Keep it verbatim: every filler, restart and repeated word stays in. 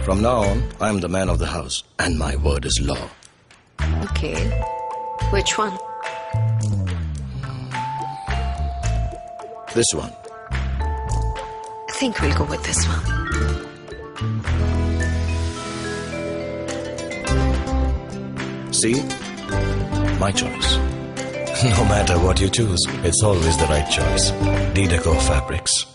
From now on, I am the man of the house, and my word is law. Okay. Which one? This one. I think we'll go with this one. See? My choice. No matter what you choose, it's always the right choice. Decor Fabrics.